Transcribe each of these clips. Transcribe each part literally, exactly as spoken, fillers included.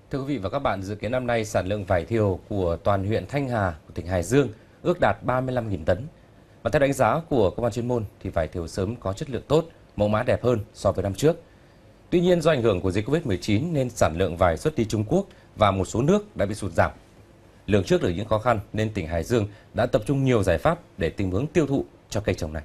Thưa quý vị và các bạn, dự kiến năm nay sản lượng vải thiều của toàn huyện Thanh Hà của tỉnh Hải Dương ước đạt ba mươi lăm nghìn tấn. Và theo đánh giá của cơ quan chuyên môn thì vải thiều sớm có chất lượng tốt, mẫu mã đẹp hơn so với năm trước. Tuy nhiên do ảnh hưởng của dịch Covid mười chín nên sản lượng vải xuất đi Trung Quốc và một số nước đã bị sụt giảm. Lường trước được những khó khăn nên tỉnh Hải Dương đã tập trung nhiều giải pháp để tìm hướng tiêu thụ cho cây trồng này.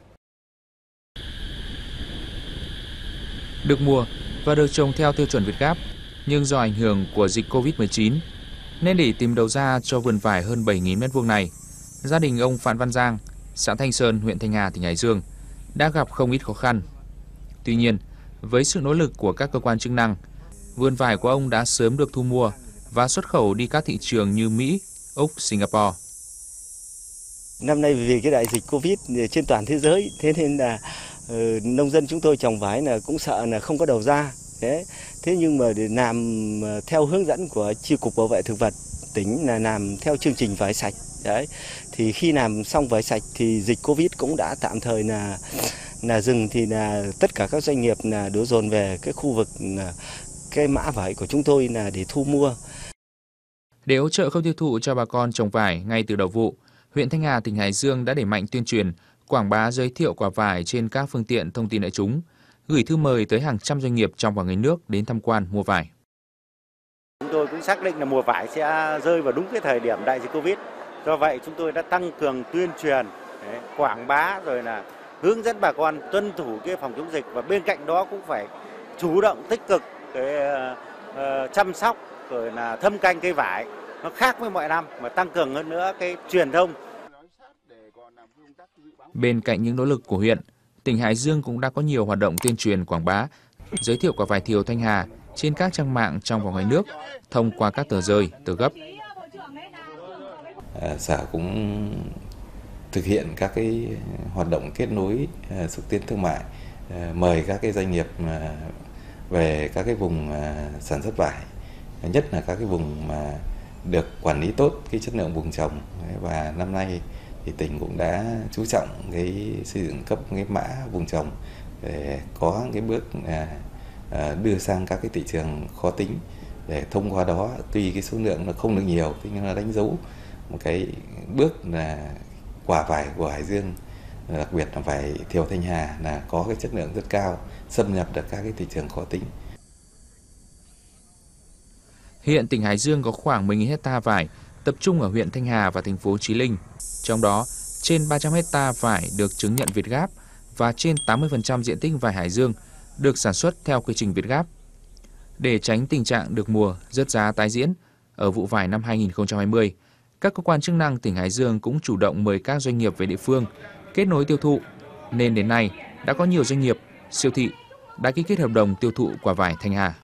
Được mùa và được trồng theo tiêu chuẩn Việt Gáp, nhưng do ảnh hưởng của dịch Covid mười chín nên để tìm đầu ra cho vườn vải hơn bảy nghìn mét vuông này, gia đình ông Phạm Văn Giang, xã Thanh Sơn, huyện Thanh Hà, tỉnh Hải Dương đã gặp không ít khó khăn. Tuy nhiên, với sự nỗ lực của các cơ quan chức năng, vườn vải của ông đã sớm được thu mua và xuất khẩu đi các thị trường như Mỹ, Úc, Singapore. Năm nay vì cái đại dịch Covid trên toàn thế giới, thế nên là uh, nông dân chúng tôi trồng vải là cũng sợ là không có đầu ra. Thế, thế nhưng mà để làm theo hướng dẫn của Chi cục Bảo vệ thực vật tỉnh là làm theo chương trình vải sạch. Đấy, thì khi làm xong vải sạch thì dịch Covid cũng đã tạm thời là là dừng, thì là tất cả các doanh nghiệp là đổ dồn về cái khu vực cái mã vải của chúng tôi là để thu mua. Để hỗ trợ khâu tiêu thụ cho bà con trồng vải ngay từ đầu vụ, huyện Thanh Hà, tỉnh Hải Dương đã đẩy mạnh tuyên truyền, quảng bá giới thiệu quả vải trên các phương tiện thông tin đại chúng, gửi thư mời tới hàng trăm doanh nghiệp trong và ngoài nước đến tham quan mua vải. Chúng tôi cũng xác định là mùa vải sẽ rơi vào đúng cái thời điểm đại dịch Covid. Do vậy chúng tôi đã tăng cường tuyên truyền, quảng bá rồi là hướng dẫn bà con tuân thủ cái phòng chống dịch, và bên cạnh đó cũng phải chủ động tích cực cái uh, chăm sóc rồi là thâm canh cây vải. Nó khác với mọi năm mà tăng cường hơn nữa cái truyền thông. Bên cạnh những nỗ lực của huyện, tỉnh Hải Dương cũng đã có nhiều hoạt động tuyên truyền quảng bá, giới thiệu quả vải thiều Thanh Hà trên các trang mạng trong và ngoài nước thông qua các tờ rơi, tờ gấp. À, sở cũng thực hiện các cái hoạt động kết nối à, xúc tiến thương mại, à, mời các cái doanh nghiệp à, về các cái vùng à, sản xuất vải, nhất là các cái vùng mà được quản lý tốt cái chất lượng vùng trồng. Và năm nay thì tỉnh cũng đã chú trọng cái xây dựng cấp cái mã vùng trồng để có cái bước à, à, đưa sang các cái thị trường khó tính, để thông qua đó tuy cái số lượng nó không được nhiều nhưng nó đánh dấu một cái bước là quả vải của Hải Dương, đặc biệt là vải thiều Thanh Hà là có cái chất lượng rất cao, xâm nhập được các cái thị trường khó tính. Hiện tỉnh Hải Dương có khoảng mười nghìn hecta vải tập trung ở huyện Thanh Hà và thành phố Chí Linh. Trong đó, trên ba trăm hecta vải được chứng nhận Việt Gáp và trên tám mươi phần trăm diện tích vải Hải Dương được sản xuất theo quy trình Việt Gáp. Để tránh tình trạng được mùa rớt giá tái diễn, ở vụ vải năm hai nghìn không trăm hai mươi, các cơ quan chức năng tỉnh Hải Dương cũng chủ động mời các doanh nghiệp về địa phương kết nối tiêu thụ, nên đến nay đã có nhiều doanh nghiệp, siêu thị đã ký kết hợp đồng tiêu thụ quả vải Thanh Hà.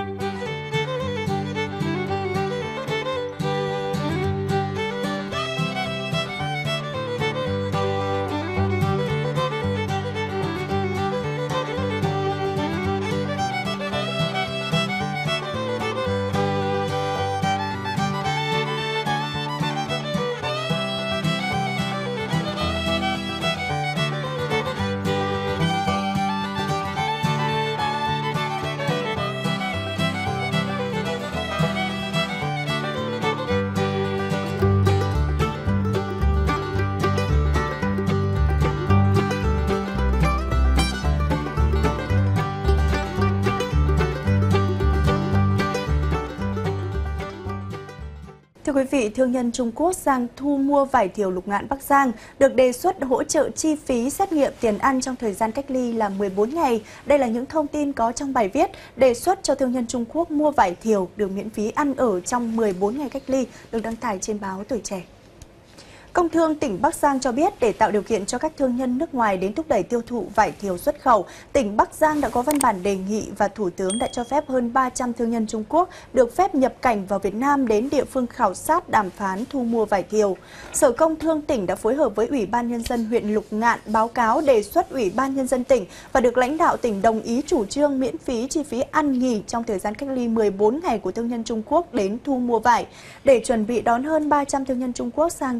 Thưa quý vị, thương nhân Trung Quốc sang thu mua vải thiều Lục Ngạn Bắc Giang được đề xuất hỗ trợ chi phí xét nghiệm tiền ăn trong thời gian cách ly là mười bốn ngày. Đây là những thông tin có trong bài viết đề xuất cho thương nhân Trung Quốc mua vải thiều được miễn phí ăn ở trong mười bốn ngày cách ly, được đăng tải trên báo Tuổi Trẻ. Công Thương tỉnh Bắc Giang cho biết để tạo điều kiện cho các thương nhân nước ngoài đến thúc đẩy tiêu thụ vải thiều xuất khẩu, tỉnh Bắc Giang đã có văn bản đề nghị và Thủ tướng đã cho phép hơn ba trăm thương nhân Trung Quốc được phép nhập cảnh vào Việt Nam đến địa phương khảo sát đàm phán thu mua vải thiều. Sở Công Thương tỉnh đã phối hợp với Ủy ban Nhân dân huyện Lục Ngạn báo cáo đề xuất Ủy ban Nhân dân tỉnh và được lãnh đạo tỉnh đồng ý chủ trương miễn phí chi phí ăn nghỉ trong thời gian cách ly mười bốn ngày của thương nhân Trung Quốc đến thu mua vải. Để chuẩn bị đón hơn ba trăm thương nhân Trung Quốc sang thu mua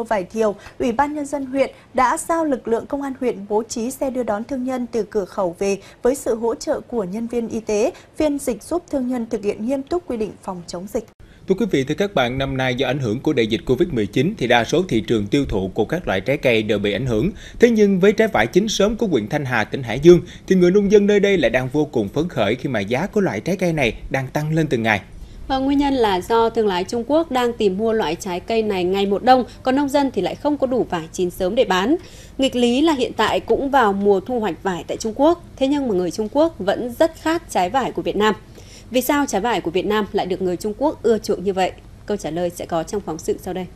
vải thiều, Ủy ban Nhân dân huyện đã giao lực lượng công an huyện bố trí xe đưa đón thương nhân từ cửa khẩu về với sự hỗ trợ của nhân viên y tế, phiên dịch giúp thương nhân thực hiện nghiêm túc quy định phòng chống dịch. Thưa quý vị, thưa các bạn, năm nay do ảnh hưởng của đại dịch Covid mười chín thì đa số thị trường tiêu thụ của các loại trái cây đều bị ảnh hưởng. Thế nhưng với trái vải chín sớm của huyện Thanh Hà, tỉnh Hải Dương thì người nông dân nơi đây lại đang vô cùng phấn khởi khi mà giá của loại trái cây này đang tăng lên từng ngày. Và nguyên nhân là do thương lái Trung Quốc đang tìm mua loại trái cây này ngày một đông, còn nông dân thì lại không có đủ vải chín sớm để bán. Nghịch lý là hiện tại cũng vào mùa thu hoạch vải tại Trung Quốc, thế nhưng mà người Trung Quốc vẫn rất khát trái vải của Việt Nam. Vì sao trái vải của Việt Nam lại được người Trung Quốc ưa chuộng như vậy? Câu trả lời sẽ có trong phóng sự sau đây.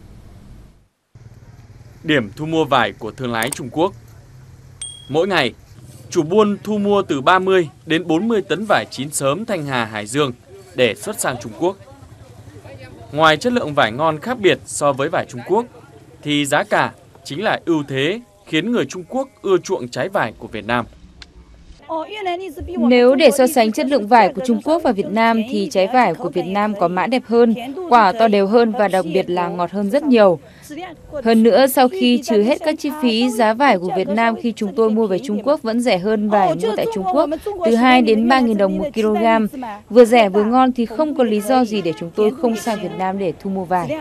Điểm thu mua vải của thương lái Trung Quốc. Mỗi ngày, chủ buôn thu mua từ ba mươi đến bốn mươi tấn vải chín sớm Thanh Hà, Hải Dương để xuất sang Trung Quốc. Ngoài chất lượng vải ngon khác biệt so với vải Trung Quốc, thì giá cả chính là ưu thế khiến người Trung Quốc ưa chuộng trái vải của Việt Nam. Nếu để so sánh chất lượng vải của Trung Quốc và Việt Nam thì trái vải của Việt Nam có mã đẹp hơn, quả to đều hơn và đặc biệt là ngọt hơn rất nhiều. Hơn nữa, sau khi trừ hết các chi phí, giá vải của Việt Nam khi chúng tôi mua về Trung Quốc vẫn rẻ hơn vải mua tại Trung Quốc, từ hai đến ba nghìn đồng một kg. Vừa rẻ vừa ngon thì không có lý do gì để chúng tôi không sang Việt Nam để thu mua vải.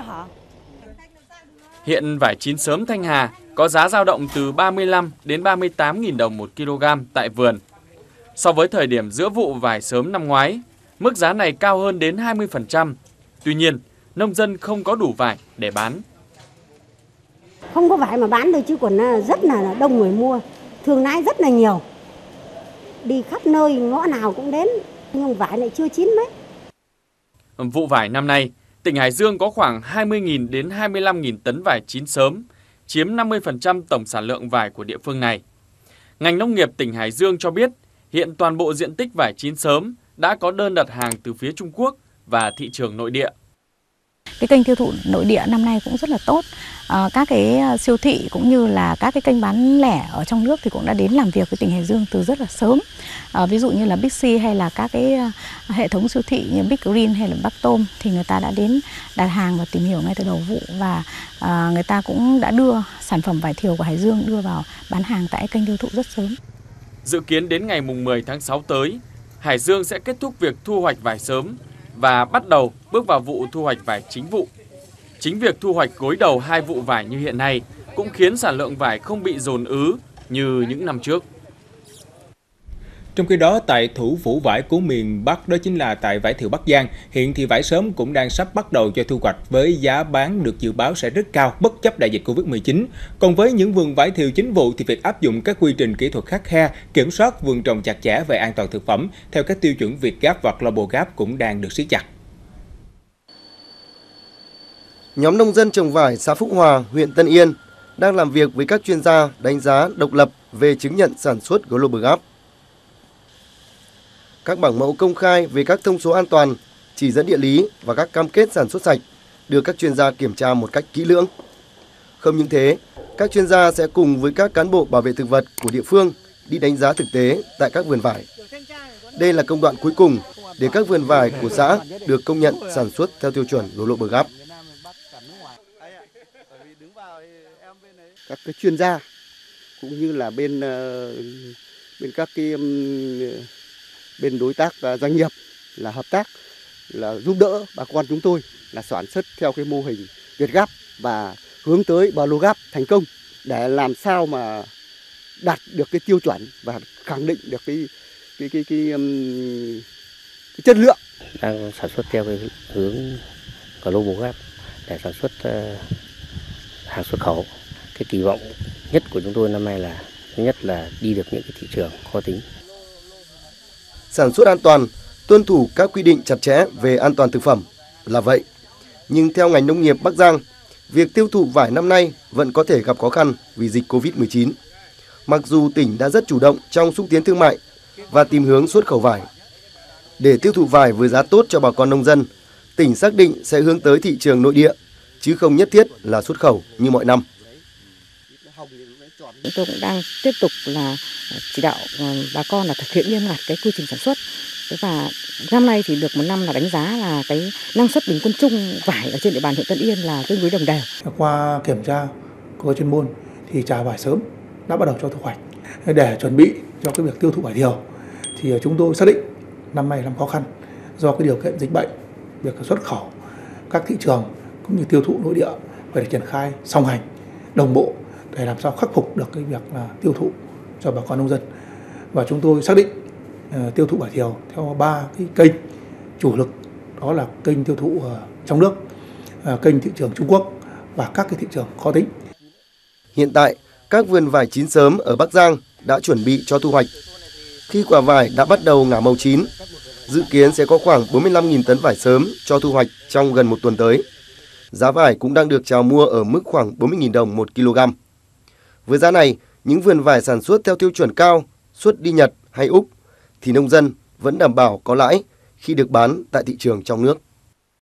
Hiện vải chín sớm Thanh Hà có giá dao động từ ba mươi lăm đến ba mươi tám nghìn đồng một kg tại vườn. So với thời điểm giữa vụ vải sớm năm ngoái, mức giá này cao hơn đến hai mươi phần trăm. Tuy nhiên, nông dân không có đủ vải để bán. Không có vải mà bán được chứ còn rất là đông người mua, thương lái rất là nhiều. Đi khắp nơi, ngõ nào cũng đến, nhưng vải lại chưa chín mấy. Vụ vải năm nay, tỉnh Hải Dương có khoảng hai mươi nghìn đến hai mươi lăm nghìn tấn vải chín sớm, chiếm năm mươi phần trăm tổng sản lượng vải của địa phương này. Ngành nông nghiệp tỉnh Hải Dương cho biết, hiện toàn bộ diện tích vải chín sớm đã có đơn đặt hàng từ phía Trung Quốc và thị trường nội địa. Cái kênh tiêu thụ nội địa năm nay cũng rất là tốt. À, các cái siêu thị cũng như là các cái kênh bán lẻ ở trong nước thì cũng đã đến làm việc với tỉnh Hải Dương từ rất là sớm. À, ví dụ như là Bixi hay là các cái hệ thống siêu thị như Big Green hay là Bắc Tôm thì người ta đã đến đặt hàng và tìm hiểu ngay từ đầu vụ, và à, người ta cũng đã đưa sản phẩm vải thiều của Hải Dương đưa vào bán hàng tại kênh tiêu thụ rất sớm. Dự kiến đến ngày mười tháng sáu tới, Hải Dương sẽ kết thúc việc thu hoạch vải sớm và bắt đầu bước vào vụ thu hoạch vải chính vụ. Chính việc thu hoạch gối đầu hai vụ vải như hiện nay cũng khiến sản lượng vải không bị dồn ứ như những năm trước. Trong khi đó, tại thủ phủ vải của miền Bắc, đó chính là tại vải thiều Bắc Giang, hiện thì vải sớm cũng đang sắp bắt đầu cho thu hoạch với giá bán được dự báo sẽ rất cao bất chấp đại dịch Covid mười chín. Còn với những vườn vải thiều chính vụ thì việc áp dụng các quy trình kỹ thuật khắt khe, kiểm soát vườn trồng chặt chẽ về an toàn thực phẩm theo các tiêu chuẩn Việt Gap và Global Gap cũng đang được siết chặt. Nhóm nông dân trồng vải xã Phúc Hòa, huyện Tân Yên đang làm việc với các chuyên gia đánh giá độc lập về chứng nhận sản xuất Global Gap. Các bảng mẫu công khai về các thông số an toàn, chỉ dẫn địa lý và các cam kết sản xuất sạch được các chuyên gia kiểm tra một cách kỹ lưỡng. Không những thế, các chuyên gia sẽ cùng với các cán bộ bảo vệ thực vật của địa phương đi đánh giá thực tế tại các vườn vải. Đây là công đoạn cuối cùng để các vườn vải của xã được công nhận sản xuất theo tiêu chuẩn Global Gap. Các cái chuyên gia cũng như là bên bên các cái bên đối tác doanh nghiệp là hợp tác, là giúp đỡ bà con chúng tôi là sản xuất theo cái mô hình Việt Gap và hướng tới Global Gap thành công để làm sao mà đạt được cái tiêu chuẩn và khẳng định được cái cái cái cái, cái, cái chất lượng. Đang sản xuất theo cái hướng Global Gap để sản xuất uh, hàng xuất khẩu. Cái kỳ vọng nhất của chúng tôi năm nay là thứ nhất là đi được những cái thị trường khó tính. Sản xuất an toàn, tuân thủ các quy định chặt chẽ về an toàn thực phẩm là vậy. Nhưng theo ngành nông nghiệp Bắc Giang, việc tiêu thụ vải năm nay vẫn có thể gặp khó khăn vì dịch Covid mười chín. Mặc dù tỉnh đã rất chủ động trong xúc tiến thương mại và tìm hướng xuất khẩu vải. Để tiêu thụ vải với giá tốt cho bà con nông dân, tỉnh xác định sẽ hướng tới thị trường nội địa, chứ không nhất thiết là xuất khẩu như mọi năm. Chúng tôi cũng đang tiếp tục là chỉ đạo bà con là thực hiện nghiêm ngặt cái quy trình sản xuất Và năm nay thì được một năm là đánh giá là cái năng suất bình quân chung vải ở trên địa bàn huyện Tân Yên là tương đối đồng đều. Qua kiểm tra của chuyên môn thì trà vải sớm đã bắt đầu cho thu hoạch. Để chuẩn bị cho cái việc tiêu thụ vải thiều thì chúng tôi xác định năm nay làm khó khăn do cái điều kiện dịch bệnh, việc xuất khẩu các thị trường cũng như tiêu thụ nội địa phải triển khai song hành đồng bộ để làm sao khắc phục được cái việc là tiêu thụ cho bà con nông dân. Và chúng tôi xác định uh, tiêu thụ vải thiều theo ba cái kênh chủ lực, đó là kênh tiêu thụ uh, trong nước, uh, kênh thị trường Trung Quốc và các cái thị trường khó tính. Hiện tại, các vườn vải chín sớm ở Bắc Giang đã chuẩn bị cho thu hoạch. Khi quả vải đã bắt đầu ngả màu chín, dự kiến sẽ có khoảng bốn mươi lăm nghìn tấn vải sớm cho thu hoạch trong gần một tuần tới. Giá vải cũng đang được chào mua ở mức khoảng bốn mươi nghìn đồng một kg. Với giá này, những vườn vải sản xuất theo tiêu chuẩn cao, xuất đi Nhật hay Úc, thì nông dân vẫn đảm bảo có lãi khi được bán tại thị trường trong nước.